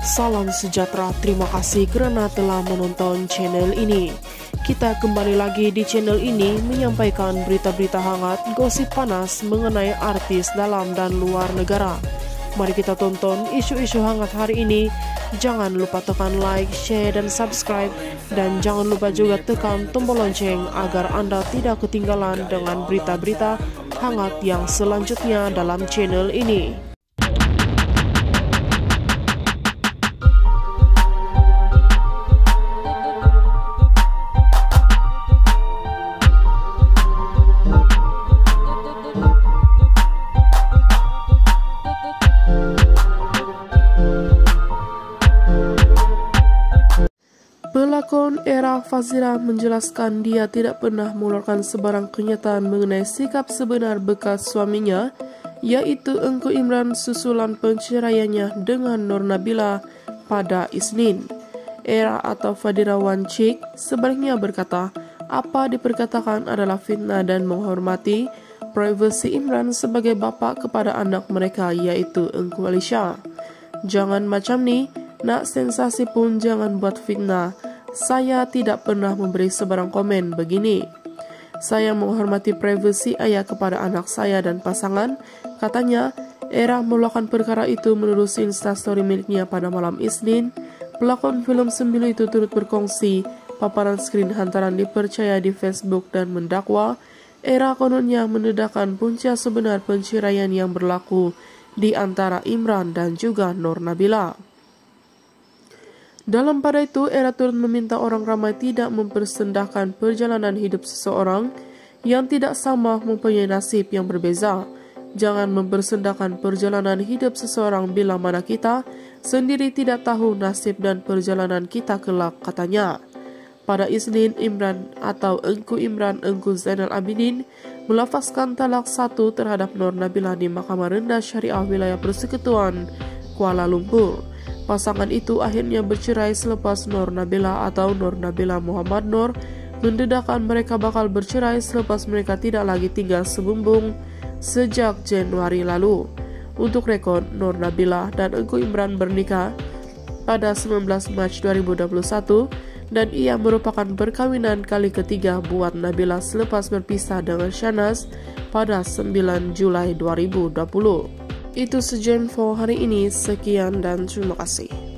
Salam sejahtera, terima kasih karena telah menonton channel ini. Kita kembali lagi di channel ini menyampaikan berita-berita hangat, gosip panas mengenai artis dalam dan luar negara. Mari kita tonton isu-isu hangat hari ini. Jangan lupa tekan like, share, dan subscribe. Dan jangan lupa juga tekan tombol lonceng agar Anda tidak ketinggalan dengan berita-berita hangat yang selanjutnya dalam channel ini. Pelakon Era Fazira menjelaskan dia tidak pernah mengeluarkan sebarang kenyataan mengenai sikap sebenar bekas suaminya, yaitu Engku Imran susulan perceraiannya dengan Nur Nabila pada Isnin. Era atau Fadira Wancik sebaliknya berkata, apa diperkatakan adalah fitnah dan menghormati privasi Imran sebagai bapak kepada anak mereka, yaitu Engku Alisha. Jangan macam ni, nak sensasi pun jangan buat fitnah. Saya tidak pernah memberi sebarang komen begini. Saya menghormati privasi ayah kepada anak saya dan pasangan. Katanya, Era melakukan perkara itu menerusi instastory miliknya pada malam Isnin. Pelakon film Sembilu itu turut berkongsi paparan skrin hantaran dipercaya di Facebook dan mendakwa Era kononnya menedahkan punca sebenar perceraian yang berlaku di antara Imran dan juga Nur Nabila. Dalam pada itu, Era turut meminta orang ramai tidak mempersendahkan perjalanan hidup seseorang yang tidak sama mempunyai nasib yang berbeza. Jangan mempersendahkan perjalanan hidup seseorang bila mana kita sendiri tidak tahu nasib dan perjalanan kita kelak, katanya. Pada Isnin, Imran atau Engku Imran Engku Zainal Abidin melafazkan talak 1 terhadap Nur Nabila di Mahkamah Rendah Syariah Wilayah Persekutuan Kuala Lumpur. Pasangan itu akhirnya bercerai selepas Nur Nabila atau Nur Nabila Muhammad Nur mendedahkan mereka bakal bercerai selepas mereka tidak lagi tinggal sebumbung sejak Januari lalu. Untuk rekod, Nur Nabila dan Engku Imran bernikah pada 19 Mac 2021 dan ia merupakan perkawinan kali ketiga buat Nabila selepas berpisah dengan Shahnaz pada 9 Julai 2020. Itu saja info hari ini, sekian dan terima kasih.